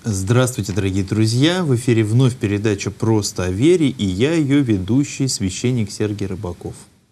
Здравствуйте, дорогие друзья! В эфире вновь передача «Просто о вере», и я ее ведущий, священник Сергий Рыбаков.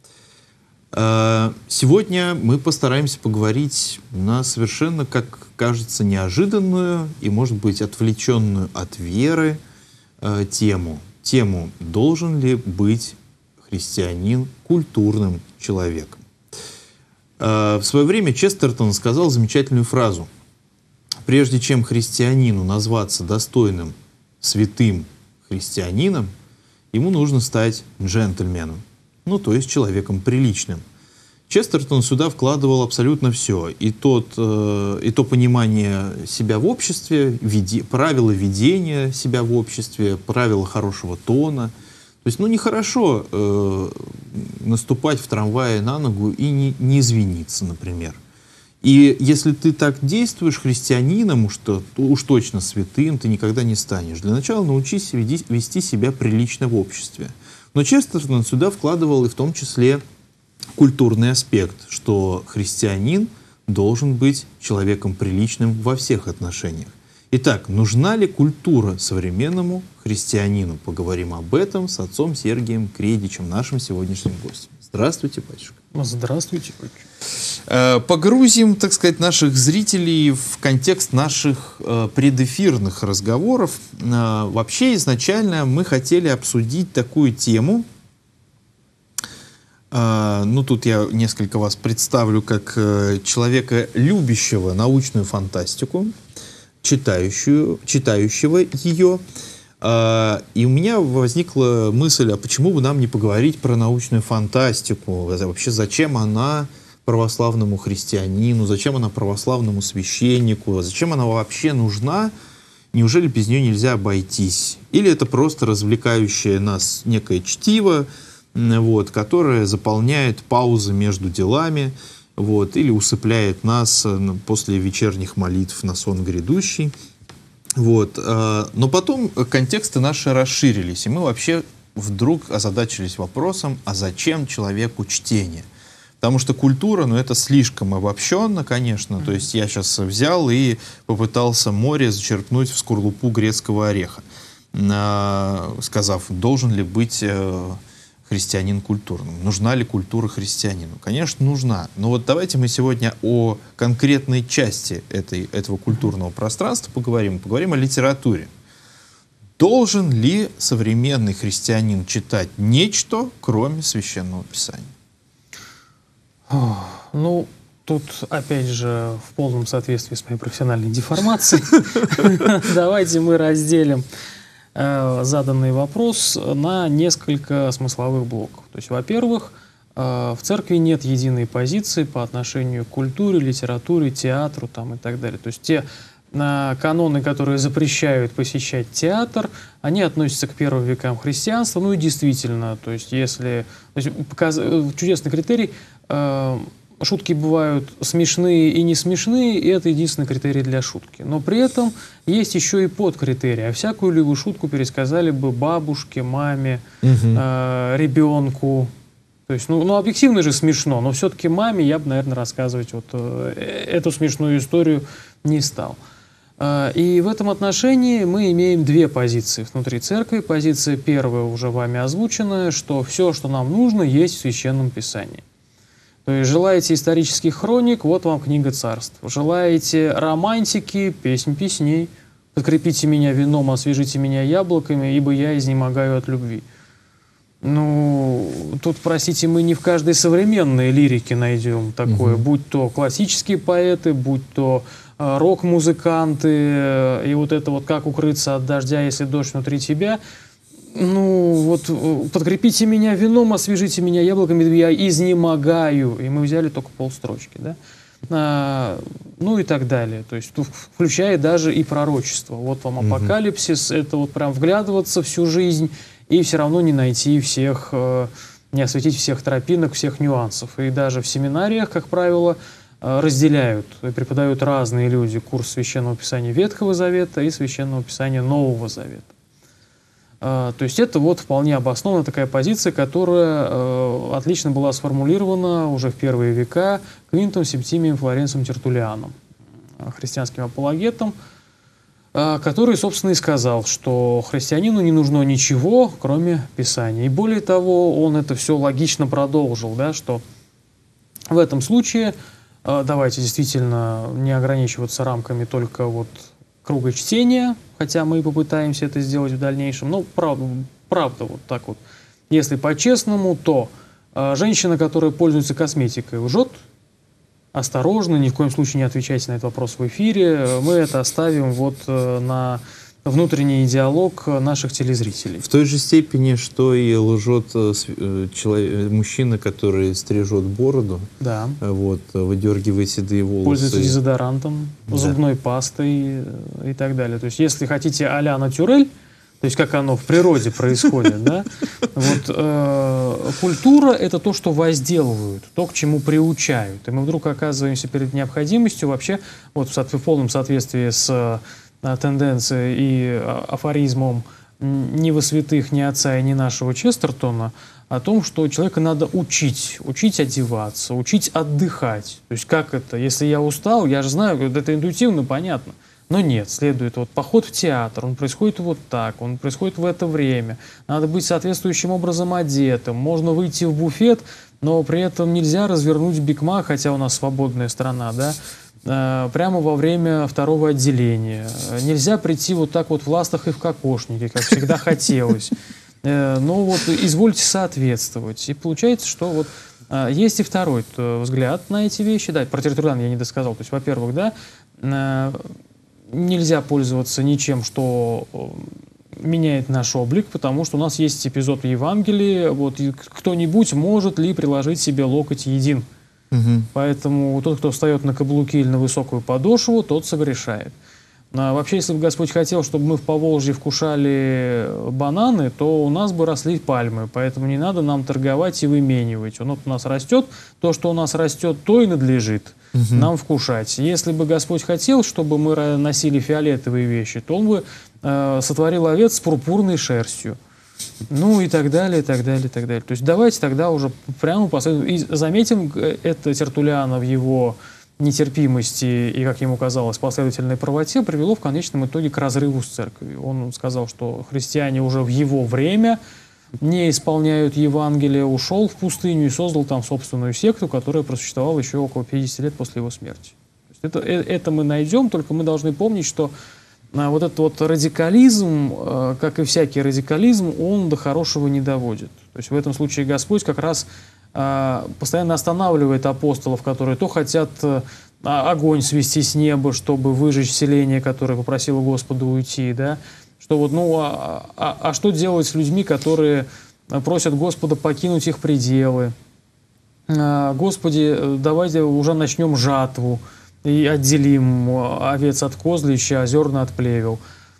Сегодня мы постараемся поговорить на совершенно, как кажется, неожиданную и, может быть, отвлеченную от веры тему. Тему «Должен ли быть христианин культурным человеком?». В свое время Честертон сказал замечательную фразу: «Прежде чем христианину назваться достойным, святым христианином, ему нужно стать джентльменом, ну, то есть человеком приличным». Честертон сюда вкладывал абсолютно все. И то понимание себя в обществе, правила ведения себя в обществе, правила хорошего тона. То есть, нехорошо наступать в трамвае на ногу и не извиниться, например. И если ты так действуешь христианином, уж точно святым ты никогда не станешь. Для начала научись вести себя прилично в обществе. Но Честертон сюда вкладывал и в том числе культурный аспект, что христианин должен быть человеком приличным во всех отношениях. Итак, нужна ли культура современному христианину? Поговорим об этом с отцом Сергием Кредичем, нашим сегодняшним гостем. Здравствуйте, батюшка. Здравствуйте, батюшка. Погрузим, так сказать, наших зрителей в контекст наших предэфирных разговоров. Вообще, изначально мы хотели обсудить такую тему. Тут я несколько вас представлю как человека, любящего научную фантастику, читающего ее. И у меня возникла мысль, а почему бы нам не поговорить про научную фантастику? Вообще, зачем она православному христианину, зачем она православному священнику, зачем она вообще нужна? Неужели без нее нельзя обойтись? Или это просто развлекающее нас некое чтиво, которое заполняет паузы между делами, или усыпляет нас после вечерних молитв на сон грядущий. Но потом контексты наши расширились, и мы вообще вдруг озадачились вопросом, а зачем человеку чтение? Потому что культура, это слишком обобщенно, конечно. То есть я сейчас взял и попытался море зачерпнуть в скорлупу грецкого ореха, сказав, должен ли быть христианин культурным. Нужна ли культура христианину? Конечно, нужна. Но давайте мы сегодня о конкретной части этого культурного пространства поговорим. Поговорим о литературе. Должен ли современный христианин читать нечто, кроме Священного Писания? Тут, опять же, в полном соответствии с моей профессиональной деформацией, давайте мы разделим заданный вопрос на несколько смысловых блоков. То есть, во-первых, в церкви нет единой позиции по отношению к культуре, литературе, театру и так далее. То есть те каноны, которые запрещают посещать театр, они относятся к первым векам христианства. И действительно, чудесный критерий, шутки бывают смешные и не смешные, и это единственный критерий для шутки. Но при этом есть еще и подкритерий. А всякую либо шутку пересказали бы бабушке, маме, ребенку. То есть, объективно же смешно, но все-таки маме я бы, наверное, рассказывать эту смешную историю не стал. И в этом отношении мы имеем две позиции внутри церкви. Позиция первая уже вами озвученная, что все, что нам нужно, есть в Священном Писании. То есть желаете исторических хроник, вот вам книга царств. Желаете романтики, песнь песней. Подкрепите меня вином, освежите меня яблоками, ибо я изнемогаю от любви. Тут, простите, мы не в каждой современной лирике найдем такое. Будь то классические поэты, будь то рок-музыканты, и это как укрыться от дождя, если дождь внутри тебя. Подкрепите меня вином, освежите меня яблоками, я изнемогаю. И мы взяли только полстрочки, да? И так далее. То есть, включая даже и пророчество. Вот вам апокалипсис, это прям вглядываться всю жизнь и все равно не найти всех, не осветить всех тропинок, всех нюансов. И даже в семинариях, как правило, разделяют, преподают разные люди курс Священного Писания Ветхого Завета и Священного Писания Нового Завета. То есть это вполне обоснованная такая позиция, которая отлично была сформулирована уже в первые века Квинтом Септимием Флоренцием Тертуллианом, христианским апологетом. который, собственно, и сказал, что христианину не нужно ничего, кроме Писания. И более того, он это все логично продолжил, да, что в этом случае давайте действительно не ограничиваться рамками только вот круга чтения, хотя мы и попытаемся это сделать в дальнейшем, но правда вот так вот. Если по-честному, то женщина, которая пользуется косметикой, лжет. Осторожно, ни в коем случае не отвечайте на этот вопрос в эфире. Мы это оставим вот на внутренний диалог наших телезрителей. В той же степени, что и лжет мужчина, который стрижет бороду, Да. вот, выдергивает седые волосы. Пользуется дезодорантом, зубной пастой и так далее. То есть, если хотите а-ля натюрель, то есть, как оно в природе происходит, да, вот, культура — это то, что возделывают, то, к чему приучают. И мы вдруг оказываемся перед необходимостью вообще, вот в полном соответствии с тенденцией и афоризмом ни во святых, ни отца и ни нашего Честертона, о том, что человека надо учить одеваться, учить отдыхать. То есть, как это? Если я устал, я же знаю, это интуитивно понятно. Но нет, следует вот поход в театр, он происходит вот так, он происходит в это время. Надо быть соответствующим образом одетым. Можно выйти в буфет, но при этом нельзя развернуть бигмак, хотя у нас свободная страна, да, прямо во время второго отделения. Нельзя прийти вот так вот в ластах и в кокошнике, как всегда хотелось. Но вот извольте соответствовать. И получается, что вот есть и второй взгляд на эти вещи. Да, про территориальный я не досказал. То есть, во-первых, да, нельзя пользоваться ничем, что меняет наш облик, потому что у нас есть эпизод в Евангелии, вот, кто-нибудь может ли приложить себе локоть един. Поэтому тот, кто встает на каблуки или на высокую подошву, тот согрешает. А вообще, если бы Господь хотел, чтобы мы в Поволжье вкушали бананы, то у нас бы росли пальмы, поэтому не надо нам торговать и выменивать. Вот у нас растет, то, что у нас растет, то и надлежит нам вкушать. Если бы Господь хотел, чтобы мы носили фиолетовые вещи, то Он бы сотворил овец с пурпурной шерстью. Ну и так далее, и так далее, и так далее. То есть давайте тогда уже прямо последовательно. И заметим, это Тертуллиана в его нетерпимости и, как ему казалось, последовательной правоте привело в конечном итоге к разрыву с церковью. Он сказал, что христиане уже в его время не исполняют Евангелие, ушел в пустыню и создал там собственную секту, которая просуществовала еще около 50 лет после его смерти. То есть это мы найдем, только мы должны помнить, что вот этот вот радикализм, как и всякий радикализм, он до хорошего не доводит. То есть в этом случае Господь как раз постоянно останавливает апостолов, которые то хотят огонь свести с неба, чтобы выжечь селение, которое попросило Господа уйти, да, что вот, ну, что делать с людьми, которые просят Господа покинуть их пределы? Господи, давайте уже начнем жатву и отделим овец от козлища, а зерна от плевел.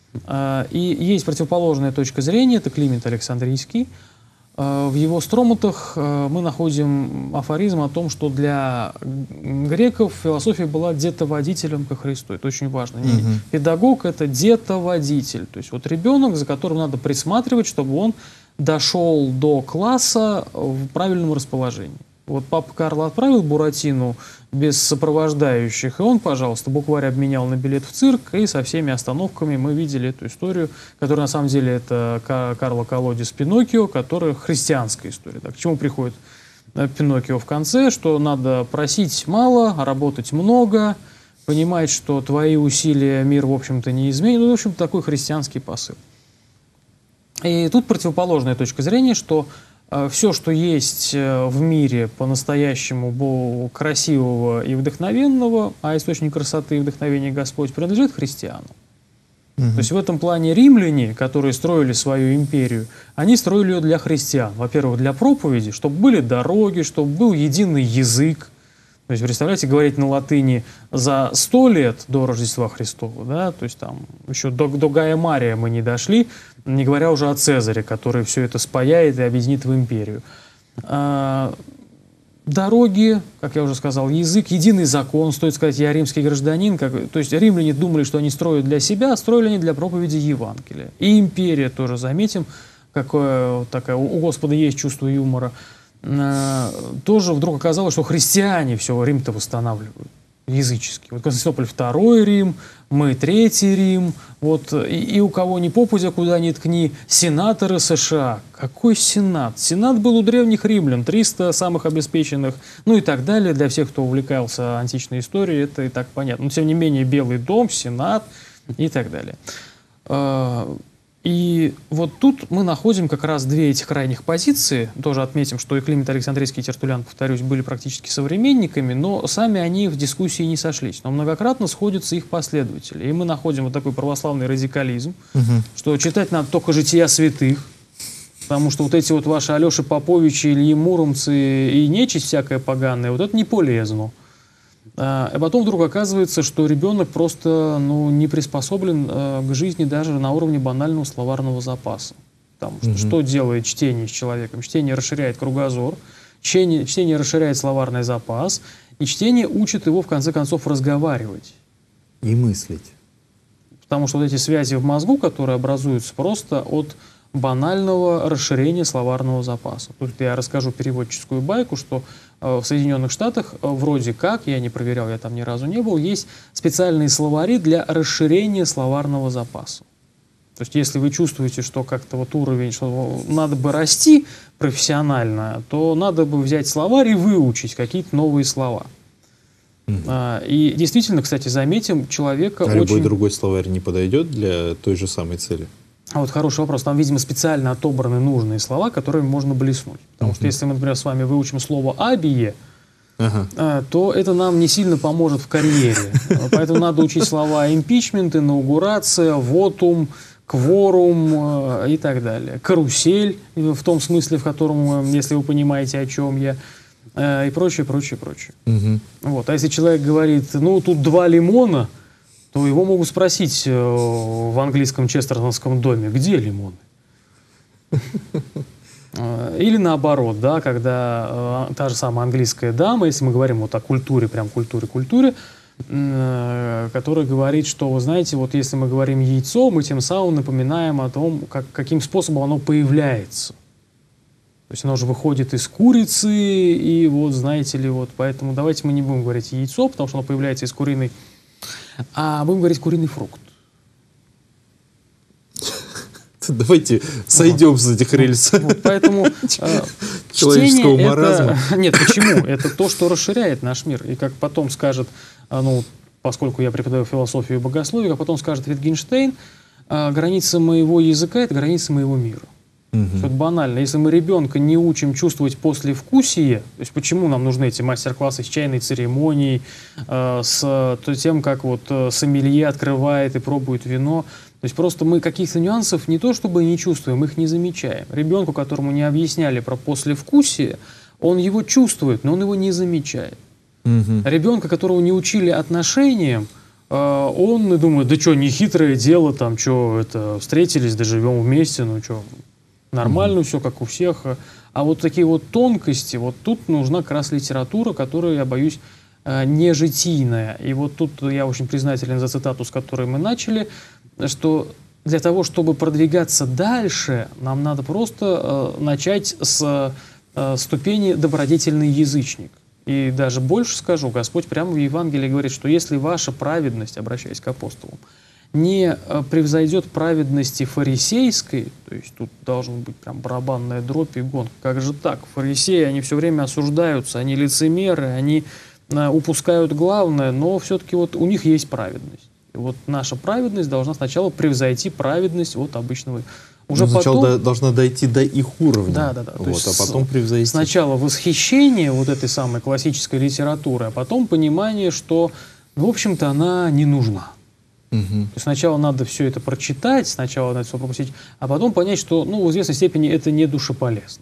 И есть противоположная точка зрения, это Климент Александрийский. В его строматах мы находим афоризм о том, что для греков философия была детоводителем ко Христу. Это очень важно. Педагог — это детоводитель. То есть вот ребенок, за которым надо присматривать, чтобы он дошел до класса в правильном расположении. Вот папа Карло отправил Буратино без сопровождающих, и он, пожалуйста, букварь обменял на билет в цирк, и со всеми остановками мы видели эту историю, которая на самом деле это Карло Колодис Пиноккио, которая христианская история. Так, к чему приходит Пиноккио в конце? Что надо просить мало, работать много, понимать, что твои усилия мир, в общем-то, не изменит. Ну, в общем-то, такой христианский посыл. И тут противоположная точка зрения, что все, что есть в мире по-настоящему красивого и вдохновенного, а источник красоты и вдохновения Господь, принадлежит христианам. То есть в этом плане римляне, которые строили свою империю, они строили ее для христиан. Во-первых, для проповеди, чтобы были дороги, чтобы был единый язык. То есть, представляете, говорить на латыни за 100 лет до Рождества Христова, да, то есть там еще до Гая Мария мы не дошли, не говоря уже о Цезаре, который все это спаяет и объединит в империю. Дороги, как я уже сказал, язык, единый закон, стоит сказать, я римский гражданин. То есть римляне думали, что они строят для себя, а строили они для проповеди Евангелия. И империя тоже, заметим, какое такая, у Господа есть чувство юмора. Тоже вдруг оказалось, что христиане все Рим-то восстанавливают. языческий. Вот Константинополь II Рим, мы Третий Рим, вот, и у кого ни попадя, куда ни ткни, сенаторы США. Какой сенат? Сенат был у древних римлян, 300 самых обеспеченных, ну и так далее. Для всех, кто увлекался античной историей, это и так понятно. Но, тем не менее, Белый дом, сенат и так далее. И вот тут мы находим как раз две этих крайних позиции. Тоже отметим, что и Климент Александрийский, и Тертуллиан, повторюсь, были практически современниками, но сами они в дискуссии не сошлись. Но многократно сходятся их последователи. И мы находим вот такой православный радикализм, что читать надо только жития святых, потому что вот эти вот ваши Алеши Поповичи, Ильи Муромцы и нечисть всякая поганая, вот это не полезно. А потом вдруг оказывается, что ребенок просто не приспособлен к жизни даже на уровне банального словарного запаса. Потому что делает чтение с человеком? Чтение расширяет кругозор, чтение расширяет словарный запас, и чтение учит его, в конце концов, разговаривать. И мыслить. Потому что вот эти связи в мозгу, которые образуются просто от банального расширения словарного запаса. Тут я расскажу переводческую байку, что в Соединенных Штатах вроде как, я не проверял, я там ни разу не был, есть специальные словари для расширения словарного запаса. То есть если вы чувствуете, что как-то вот уровень, что надо бы расти профессионально, то надо бы взять словарь и выучить какие-то новые слова. И действительно, кстати, заметим, человека очень... любой другой словарь не подойдет для той же самой цели? А вот хороший вопрос. Там, видимо, специально отобраны нужные слова, которыми можно блеснуть. Потому что если мы, например, с вами выучим слово «абие», то это нам не сильно поможет в карьере. Поэтому надо учить слова «импичмент», «инаугурация», «вотум», «кворум» и так далее. «Карусель», в том смысле, в котором, если вы понимаете, о чем я, и прочее, прочее, прочее. Вот. А если человек говорит, тут 2 лимона, то его могут спросить в английском честертонском доме, где лимоны? Или наоборот, да, когда та же самая английская дама, если мы говорим вот о культуре, прям культуре, которая говорит, что, вы знаете, вот если мы говорим яйцо, мы тем самым напоминаем о том, каким способом оно появляется. То есть оно же выходит из курицы, и вот, знаете ли, вот, поэтому давайте мы не будем говорить яйцо, потому что оно появляется из куриной, а будем говорить куриный фрукт. Давайте сойдем с этих рельс. Поэтому человеческого маразма. Нет, почему? Это то, что расширяет наш мир. И как потом скажет, поскольку я преподаю философию и богословие, как потом скажет Витгенштейн, граница моего языка — это граница моего мира. Это банально. Если мы ребенка не учим чувствовать послевкусие, то есть почему нам нужны эти мастер-классы с чайной церемонией, с тем, как вот сомелье открывает и пробует вино, то есть просто мы каких-то нюансов не то чтобы не чувствуем, их не замечаем. Ребенку, которому не объясняли про послевкусие, он его чувствует, но он его не замечает. Ребенка, которого не учили отношениям, он думает, да что, нехитрое дело, там, что, встретились, да живем вместе, что... Нормально все, как у всех. А вот такие вот тонкости, вот тут нужна как раз литература, которая, я боюсь, не житийная. И вот тут я очень признателен за цитату, с которой мы начали, что для того, чтобы продвигаться дальше, нам надо просто начать с ступени добродетельный язычник. И даже больше скажу, Господь прямо в Евангелии говорит, что если ваша праведность, обращаясь к апостолам, не превзойдет праведности фарисейской, то есть тут должен быть прям барабанная дробь и гонка. Как же так? Фарисеи, они все время осуждаются, они лицемеры, они упускают главное, но все-таки вот у них есть праведность. И вот наша праведность должна сначала превзойти праведность вот обычного. Уже сначала потом должна дойти до их уровня, да. Вот, а потом превзойти. Сначала восхищение вот этой самой классической литературы, а потом понимание, что, в общем-то, она не нужна. То есть сначала надо все это прочитать, сначала надо все пропустить, а потом понять, что в известной степени это не душеполезно.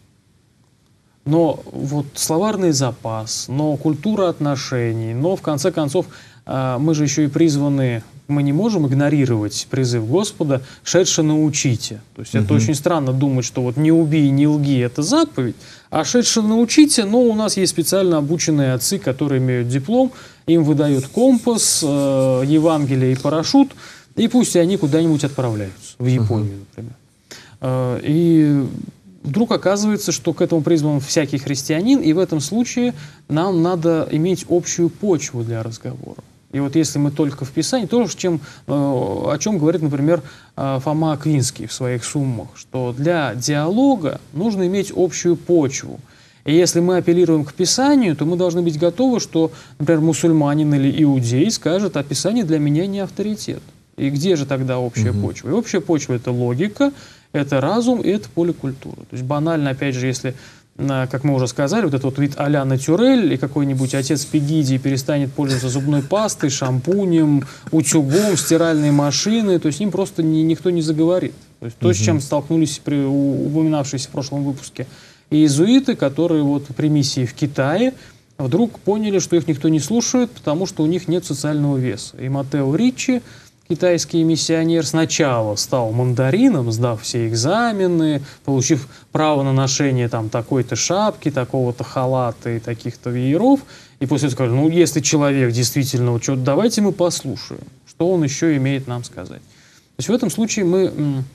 Но вот словарный запас, но культура отношений, но в конце концов мы же еще и призваны, мы не можем игнорировать призыв Господа «шедше научите». То есть это очень странно думать, что вот «не убей, не лги» — это заповедь, а «шедше научите», у нас есть специально обученные отцы, которые имеют диплом, им выдают компас, Евангелие и парашют, и пусть они куда-нибудь отправляются, в Японию, например. И вдруг оказывается, что к этому призван всякий христианин, и в этом случае нам надо иметь общую почву для разговора. И вот если мы только в Писании, то, о чем говорит, например, Фома Аквинский в своих суммах, что для диалога нужно иметь общую почву. И если мы апеллируем к Писанию, то мы должны быть готовы, что, например, мусульманин или иудей скажет, а Писание для меня не авторитет. И где же тогда общая почва? И общая почва — это логика, это разум и это поле культуры. То есть банально, опять же, если, как мы уже сказали, вот этот вот вид а-ля натюрель, и какой-нибудь отец Пегидий перестанет пользоваться зубной пастой, шампунем, утюгом, стиральной машиной, то есть с ним просто никто не заговорит. То есть то, с чем столкнулись упоминавшиеся в прошлом выпуске иезуиты, которые вот при миссии в Китае вдруг поняли, что их никто не слушает, потому что у них нет социального веса. И Маттео Риччи, китайский миссионер, сначала стал мандарином, сдав все экзамены, получив право на ношение там такой-то шапки, такого-то халата и таких-то вееров. И после этого сказали, ну, если человек действительно, вот, что, давайте мы послушаем, что он еще имеет нам сказать. То есть в этом случае мы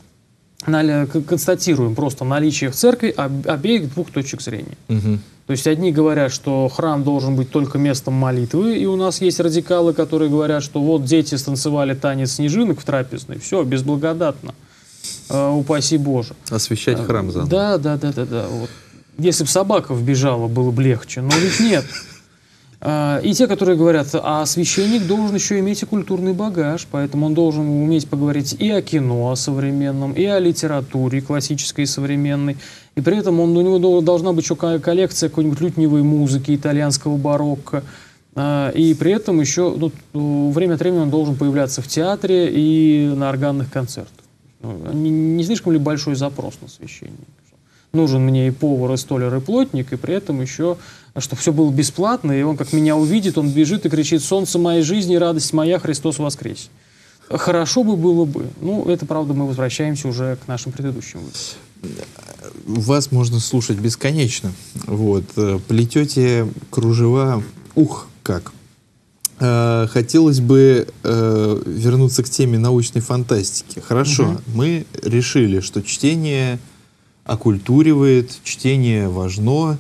констатируем просто наличие в церкви обеих двух точек зрения. То есть одни говорят, что храм должен быть только местом молитвы, и у нас есть радикалы, которые говорят, что вот дети станцевали танец снежинок в трапезной, все, безблагодатно, упаси Боже. Освящать храм заново. Да. Вот. Если бы собака вбежала, было бы легче, но ведь нет. И те, которые говорят, а священник должен еще иметь и культурный багаж, поэтому он должен уметь поговорить и о кино, о современном, и о литературе классической и современной. И при этом у него должна быть еще коллекция какой-нибудь лютневой музыки, итальянского барокко. И при этом еще время от времени он должен появляться в театре и на органных концертах. Не слишком ли большой запрос на священника? Нужен мне и повар, и столяр, и плотник, и при этом еще, чтобы все было бесплатно, и он, как меня увидит, он бежит и кричит: «Солнце моей жизни, радость моя, Христос воскресе». Хорошо бы было бы. Ну, это, правда, мы возвращаемся уже к нашим предыдущим выпускам. Вас можно слушать бесконечно. Вот. Плетете кружева, как. Хотелось бы вернуться к теме научной фантастики. Хорошо, мы решили, что чтение окультуривает, чтение важно,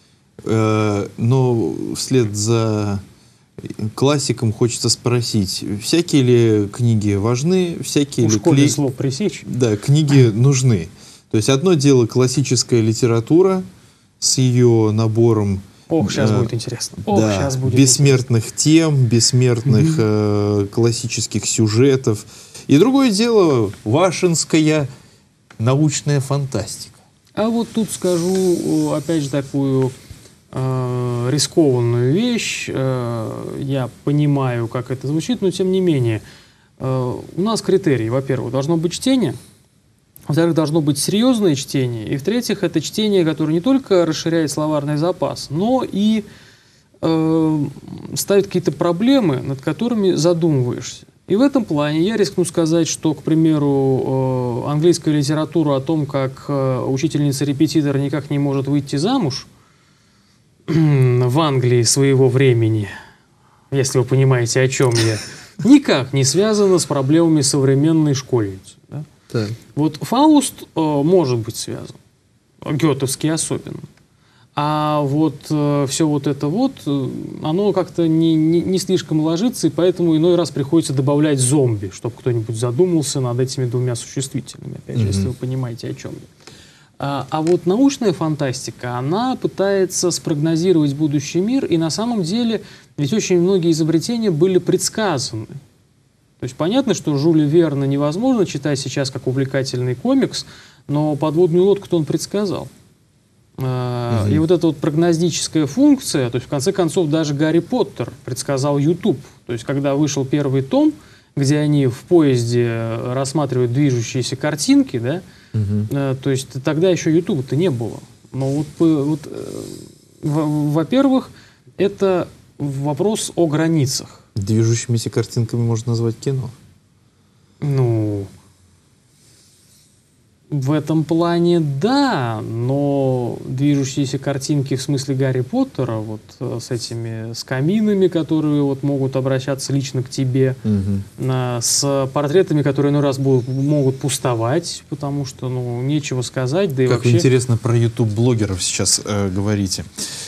но вслед за классиком хочется спросить, всякие ли книги важны, всякие ли школе слов пресечь. Да, книги нужны. То есть одно дело классическая литература с ее набором сейчас будет интересно. Сейчас будет бессмертных тем, бессмертных классических сюжетов. И другое дело вашинская научная фантастика. А вот тут скажу, опять же, такую рискованную вещь. Я понимаю, как это звучит, но тем не менее. У нас критерии, во-первых, должно быть чтение, во-вторых, должно быть серьезное чтение, и в-третьих, это чтение, которое не только расширяет словарный запас, но и ставит какие-то проблемы, над которыми задумываешься. И в этом плане я рискну сказать, что, к примеру, английская литература о том, как учительница-репетитор никак не может выйти замуж в Англии своего времени, если вы понимаете, о чем я, никак не связана с проблемами современной школьницы. Да? Так. Вот Фауст может быть связан, гетовский особенно. А вот все вот это вот, оно как-то не слишком ложится, и поэтому иной раз приходится добавлять зомби, чтобы кто-нибудь задумался над этими двумя существительными, опять же, если вы понимаете, о чем я. А вот научная фантастика, она пытается спрогнозировать будущий мир, и на самом деле ведь очень многие изобретения были предсказаны. То есть понятно, что Жюля Верна невозможно читать сейчас как увлекательный комикс, но подводную лодку-то он предсказал. И вот эта вот прогностическая функция, то есть в конце концов даже Гарри Поттер предсказал YouTube. То есть когда вышел первый том, где они в поезде рассматривают движущиеся картинки, да, то есть тогда еще YouTube-то не было. Но во-первых, это вопрос о границах. Движущимися картинками можно назвать кино. Ну, В этом плане да, но движущиеся картинки в смысле Гарри Поттера, вот с каминами, которые вот могут обращаться лично к тебе, с портретами, которые иной раз могут пустовать, потому что, ну, нечего сказать, да и как вообще... вы интересно про YouTube-блогеров сейчас говорите.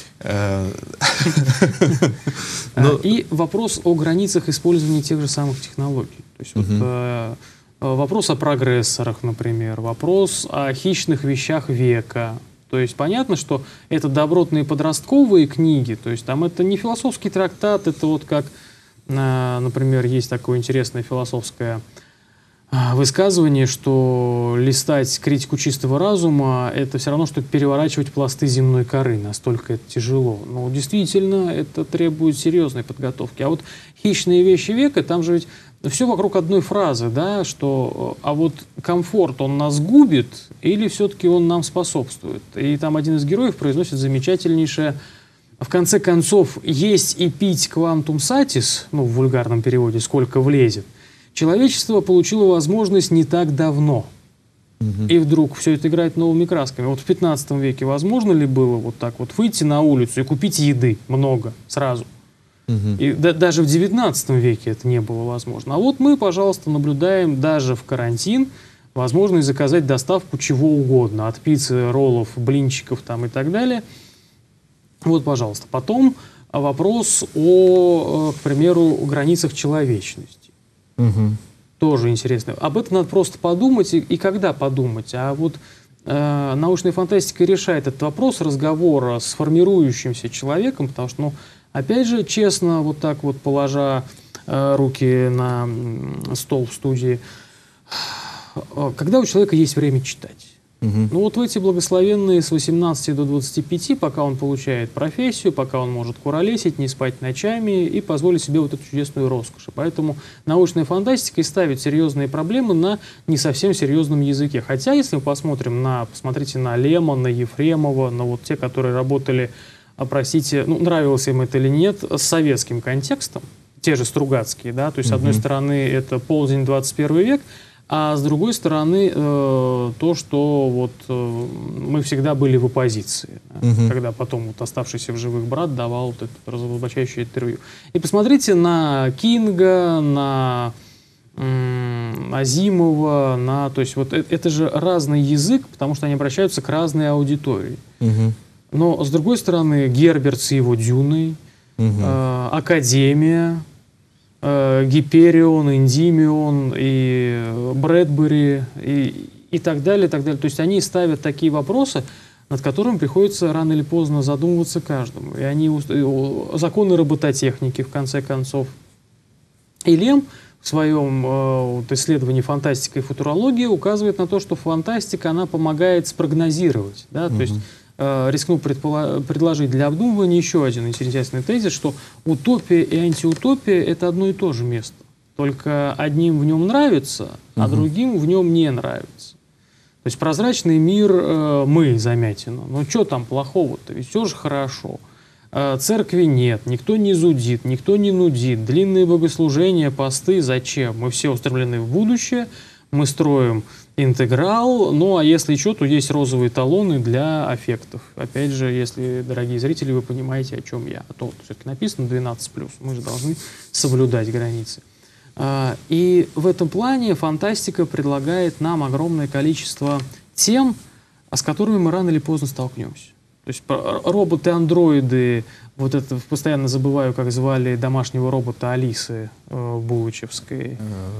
И вопрос о границах использования тех же самых технологий. То есть вот, вопрос о прогрессорах, например, вопрос о хищных вещах века. То есть понятно, что это добротные подростковые книги, то есть там это не философский трактат, это вот как, например, есть такое интересное философское высказывание, что листать критику чистого разума — это все равно, что переворачивать пласты земной коры, настолько это тяжело. Но действительно, это требует серьезной подготовки. А вот хищные вещи века, там же ведь все вокруг одной фразы, да, что а вот комфорт, он нас губит или все-таки он нам способствует? И там один из героев произносит замечательнейшее: в конце концов, есть и пить квантум сатис, ну, в вульгарном переводе, сколько влезет, человечество получило возможность не так давно. И вдруг все это играет новыми красками. Вот в 15 веке возможно ли было вот так вот выйти на улицу и купить еды много сразу? И даже в 19 веке это не было возможно. А вот мы, пожалуйста, наблюдаем даже в карантин возможность заказать доставку чего угодно. От пиццы, роллов, блинчиков там и так далее. Вот, пожалуйста. Потом вопрос о, к примеру, границах человечности. Тоже интересно. Об этом надо просто подумать. И когда подумать? А вот научная фантастика решает этот вопрос разговора с формирующимся человеком, потому что, ну, опять же, честно, вот так вот положа руки на стол в студии, когда у человека есть время читать? Ну вот в эти благословенные с 18 до 25, пока он получает профессию, пока он может куролесить, не спать ночами и позволить себе вот эту чудесную роскошь. Поэтому научная фантастика и ставит серьезные проблемы на не совсем серьезном языке. Хотя, если мы посмотрите на Лема, на Ефремова, на вот те, которые работали, простите, ну, нравилось им это или нет, с советским контекстом, те же Стругацкие, да, то есть, с одной стороны, это полдень 21 век, а с другой стороны, то, что вот мы всегда были в оппозиции, когда потом вот оставшийся в живых брат давал вот это разоблачающее интервью. И посмотрите на Кинга, на Азимова, то есть вот это же разный язык, потому что они обращаются к разной аудитории. Но, с другой стороны, Герберт с его «Дюной», «Академия», Гиперион, Эндимион и Брэдбери и так далее, и так далее. То есть они ставят такие вопросы, над которыми приходится рано или поздно задумываться каждому. И они законы робототехники, в конце концов. И Лем в своем исследовании «Фантастика и футурология» указывает на то, что фантастика, она помогает спрогнозировать. Да? То есть рискну предложить для обдумывания еще один интересный тезис, что утопия и антиутопия — это одно и то же место. Только одним в нем нравится, а другим в нем не нравится. То есть прозрачный мир мы, Замятина. Ну что там плохого-то? Ведь все же хорошо. Церкви нет, никто не зудит, никто не нудит. Длинные богослужения, посты — зачем? Мы все устремлены в будущее, мы строим интеграл, ну а если что, то есть розовые талоны для аффектов. Опять же, если, дорогие зрители, вы понимаете, о чем я. А то все-таки написано 12+, мы же должны соблюдать границы. И в этом плане фантастика предлагает нам огромное количество тем, с которыми мы рано или поздно столкнемся. То есть роботы-андроиды, вот это постоянно забываю, как звали домашнего робота Алисы Булычевской.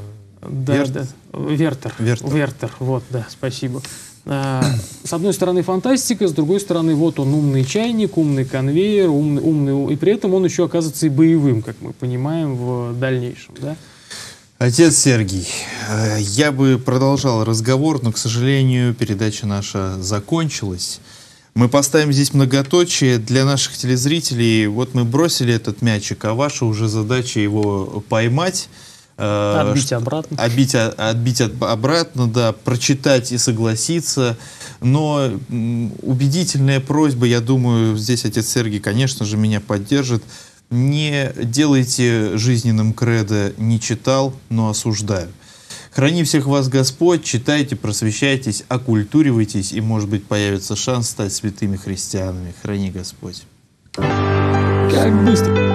Вертер, вот, да, спасибо. С одной стороны фантастика, с другой стороны вот он умный чайник, умный конвейер, умный, и при этом он еще оказывается и боевым, как мы понимаем в дальнейшем, да? Отец Сергий, я бы продолжал разговор, но, к сожалению, передача наша закончилась. Мы поставим здесь многоточие для наших телезрителей. Вот мы бросили этот мячик, а ваша уже задача его поймать. Отбить обратно. Отбить обратно, да, прочитать и согласиться. Но убедительная просьба, я думаю, здесь отец Сергий, конечно же, меня поддержит. Не делайте жизненным кредо «не читал, но осуждаю». Храни всех вас Господь, читайте, просвещайтесь, окультуривайтесь, и, может быть, появится шанс стать святыми христианами. Храни Господь. Как быстро.